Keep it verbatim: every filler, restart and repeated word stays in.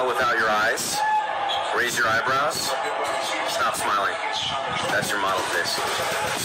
smile without your eyes. Raise your eyebrows. Stop smiling. That's your model face.